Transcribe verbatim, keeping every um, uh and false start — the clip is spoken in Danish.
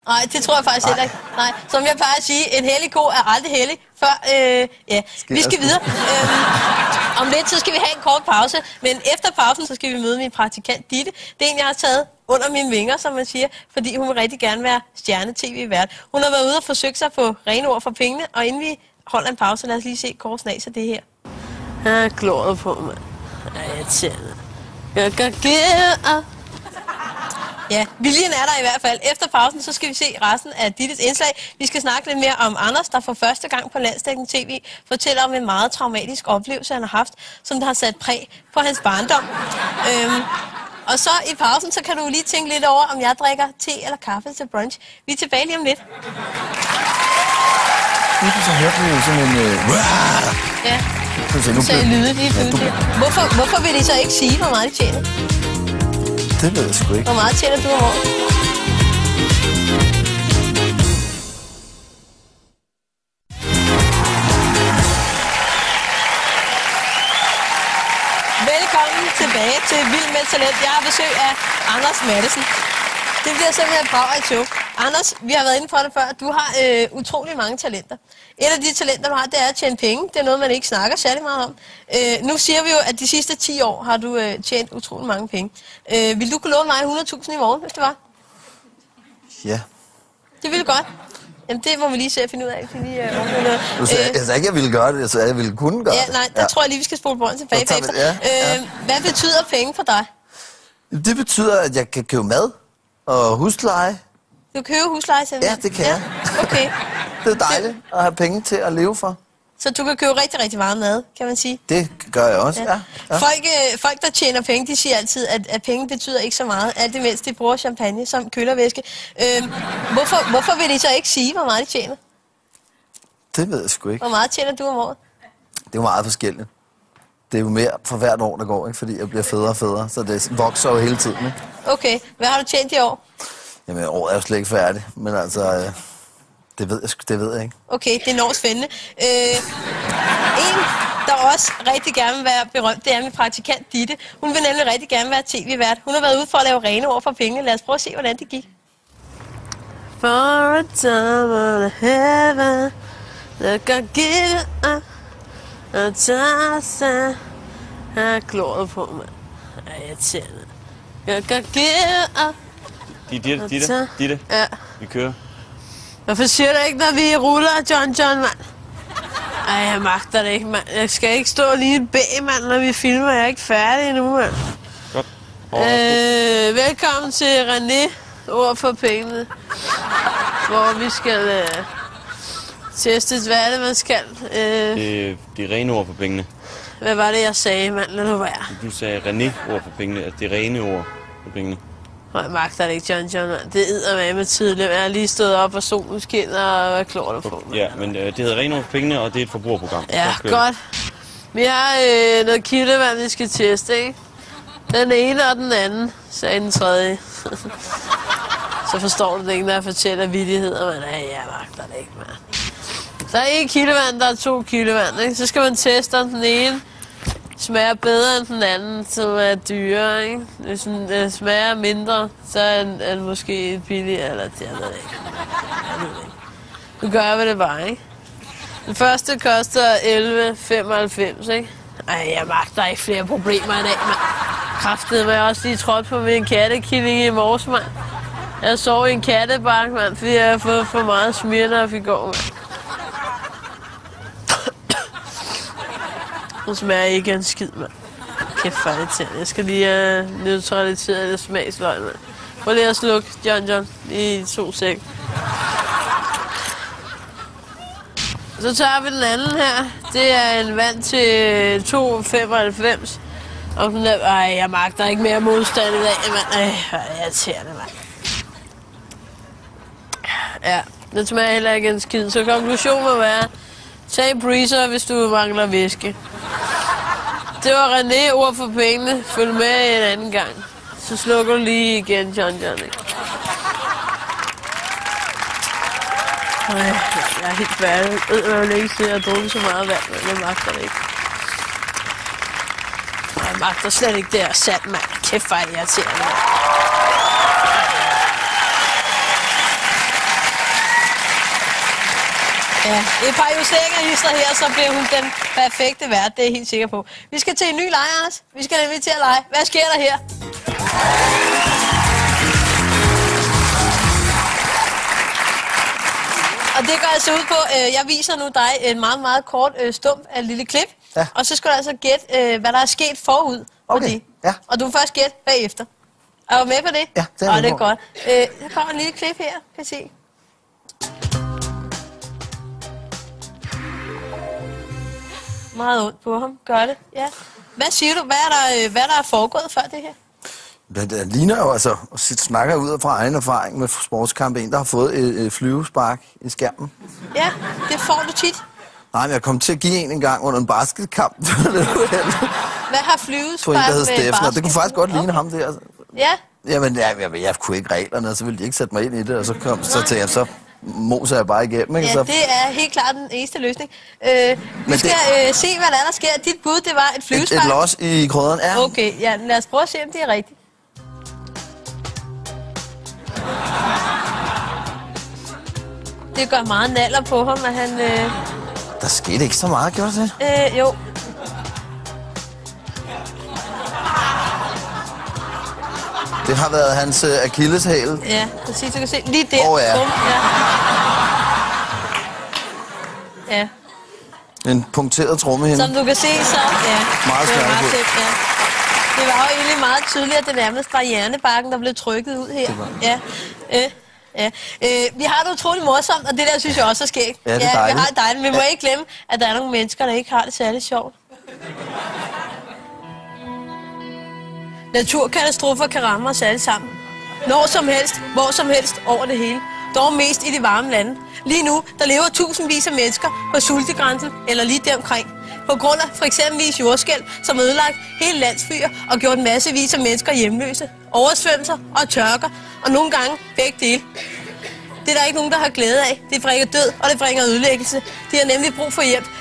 Nej, det tror jeg faktisk heller ikke. Nej, som jeg plejer at sige, en hellig ko er aldrig hellig, før, øh, ja, vi skal videre. Øhm, om lidt, så skal vi have en kort pause, men efter pausen, så skal vi møde min praktikant Ditte. Det er en, jeg har taget under mine vinger, som man siger, fordi hun vil rigtig gerne være stjerne-tv-vært. Hun har været ude og forsøgt sig på rene ord for pengene, og inden vi holder en pause, lad os lige se kort snas af det her. Jeg glor på, mand. Jeg tænder. Jeg kan give. Ja, viljen er der i hvert fald. Efter pausen, så skal vi se resten af Dittes indslag. Vi skal snakke lidt mere om Anders, der for første gang på landsdækkende tv fortæller om en meget traumatisk oplevelse, han har haft, som der har sat præg på hans barndom. Øhm, og så i pausen, så kan du lige tænke lidt over, om jeg drikker te eller kaffe til brunch. Vi er tilbage lige om lidt. Så hørte vi jo sådan en... Øh... Ja, du sagde lyde lige pludselig. Hvorfor, hvorfor vil de så ikke sige, hvor meget de tjener? Det ved jeg sgu ikke. Hvor meget tjener du om året? Velkommen tilbage til Vild med Talent. Jeg har besøg af Anders Matthesen. Det bliver simpelthen et brag af et show. Anders, vi har været inde for det før. Du har øh, utrolig mange talenter. Et af de talenter, du har, det er at tjene penge. Det er noget, man ikke snakker særlig meget om. Øh, nu siger vi jo, at de sidste ti år har du øh, tjent utrolig mange penge. Øh, vil du kunne låne mig hundrede tusind i morgen, hvis det var? Ja. Det ville godt. Jamen, det må vi lige se at finde ud af. Fordi, øh, du sagde, øh, jeg sagde ikke, jeg ville gøre det. Jeg sagde, jeg ville kunne gøre ja, nej, der ja. tror jeg lige, vi skal spole bånd tilbage bagefter. Ja, ja. Øh, hvad betyder penge for dig? Det betyder, at jeg kan købe mad og husleje. Du kan købe husleje simpelthen? Ja, det kan ja. jeg. Okay. Det er dejligt at have penge til at leve for. Så du kan købe rigtig, rigtig meget mad, kan man sige? Det gør jeg også, ja. ja, ja. Folk, øh, folk, der tjener penge, de siger altid, at, at penge betyder ikke så meget. Alt imens de bruger champagne som kølervæske. Øh, hvorfor, hvorfor vil de så ikke sige, hvor meget de tjener? Det ved jeg sgu ikke. Hvor meget tjener du om året? Det er jo meget forskelligt. Det er jo mere for hvert år, der går, ikke? Fordi jeg bliver federe og federe, så det vokser jo hele tiden. Ikke? Okay. Hvad har du tjent i år? Jamen, året er jo slet ikke færdigt, men altså, øh, det, ved jeg, det ved jeg ikke. Okay, det er enormt spændende. Øh, en, der også rigtig gerne vil være berømt, det er min praktikant Ditte. Hun vil nemlig rigtig gerne være tv-vært. Hun har været ude for at lave rene ord for penge. Lad os prøve at se, hvordan det gik. For a time on heaven, that can give a, a chance. Jeg glor på, mand. Jeg tænder. Jeg kan give a, Ditte, Ditte, Ditte. Ja. Vi kører. Hvorfor siger du ikke, når vi ruller, John John, mand? Ej, jeg magter det ikke, mand. Jeg skal ikke stå lige et bag, mand, når vi filmer. Jeg er ikke færdig endnu, mand. Godt. Øh, velkommen til René, ord for pengene. Hvor vi skal øh, teste, hvad er det, man skal? Øh, det, det er rene ord for pengene. Hvad var det, jeg sagde, mand? Lad nu være. Du sagde René, ord for pengene. Altså, det er rene ord for pengene. Jeg magter det ikke, John John. Det æder med tidligt. Jeg har lige stået op, og solen skinner, og hvad klår der på? Ja, men øh, det hedder rene ord for pengene, og det er et forbrugerprogram. Ja, godt. Vi har øh, noget kildevand, vi skal teste, ikke? Den ene og den anden, sagde den tredje. Så forstår du det ikke, når jeg fortæller vittigheder, men nej, jeg magter det ikke, mand. Der er en kildevand, der er to kildevand, ikke? Så skal man teste, om den ene smager bedre end den anden, som er dyrere, ikke? Hvis den øh, smager mindre, så er den, er den måske billigere, eller det jeg ved ikke. Jeg ved ikke. Nu gør vi det bare, ikke? Den første koster elleve femoghalvfems, ikke? Ej, jeg magter ikke flere problemer i dag, mand. Kraftede mig også lige trådt på min kattekilling i morges, mand. Jeg sov i en kattebank, mand, fordi jeg har fået for meget Smirnoff i går, mand. Nu smager ikke en skid, mand. Kæft, for det til. Jeg skal lige have uh, neutraliseret det smagsløg, mand. Prøv lige at slukke, John John, i to sæk. Så tager vi den anden her. Det er en vand til to femoghalvfems. Og den der, ej, jeg magter ikke mere modstand i dag, mand. Ej, jeg irriterer det, mand. Ja, den smager heller ikke en skid. Så konklusionen må være, tag breezer, hvis du mangler væske. Det var René, ord for pengene. Følg med en anden gang. Så slukker du lige igen, John John. Ej, jeg er helt færdig. Jeg vil ikke se at drukke så meget vand, men jeg magter det ikke. Jeg magter slet ikke det her sand, mand. Kæft, hvor er det irriterende, mand. Ja, et par justeringer hister her, så bliver hun den perfekte vært, det er jeg helt sikker på. Vi skal til en ny lege, Anders. Vi skal nemlig til at lege. Hvad sker der her? Og det går altså ud på, øh, jeg viser nu dig en meget, meget kort øh, stump af et lille klip. Ja. Og så skal du altså gætte, øh, hvad der er sket forud på okay. det. Ja. Og du får først gætte bagefter. Er du med på det? Ja, det er og jeg det er på. godt. Øh, der kommer en lille klip her, kan I se. Meget ondt på ham. Gør det. Ja. Hvad siger du? Hvad er der, hvad er der er foregået før det her? Det, det ligner jo altså, og snakker ud fra egen erfaring med sportskamp, en, der har fået et, et flyvespark i skærmen. Ja, det får du tit. Nej, men jeg kom til at give en en gang under en basketkamp. Hvad har flyvespark med basket? Det kunne faktisk godt ligne okay. ham der. Ja. Jamen, jeg, jeg, jeg kunne ikke reglerne, og så ville de ikke sætte mig ind i det, og så kom så til jeg så moser jeg bare igennem, ikke? Ja, så... det er helt klart den eneste løsning. Øh, vi skal det... øh, se, hvad der, er, der sker. Dit bud, det var et flyvespark. Et, et los i krydderen, ja. Okay, ja, lad os prøve at se, om det er rigtigt. Det gør meget naller på ham, at han... Øh... Der skete ikke så meget, gjorde det? Øh, jo. Det har været hans uh, akilleshæl. Ja, præcis. Du kan se lige der. Åh, oh, ja. Bum, ja. Ja. En punkteret trommehinde. Som du kan se, så... Ja. Meget smertefuldt. Ja. Det var jo egentlig meget tydeligt, at det nærmest var hjernebarken, der blev trykket ud her. Ja. Øh. Ja. Øh, vi har det utroligt morsomt, og det der synes jeg også er skægt. Ja, det er ja, dejligt. vi har det dejligt, men vi må Ja. ikke glemme, at der er nogle mennesker, der ikke har det særligt sjovt. Naturkatastrofer kan ramme os alle sammen. Når som helst, hvor som helst, over det hele. Dog mest i de varme lande. Lige nu, der lever tusindvis af mennesker på sultegrænsen, eller lige deromkring. På grund af for eksempelvis jordskælv, som har ødelagt hele landsbyer og gjort massevis af mennesker hjemløse. Oversvømmelser og tørker, og nogle gange begge dele. Det er der ikke nogen, der har glæde af. Det bringer død, og det bringer ødelæggelse. De har nemlig brug for hjælp,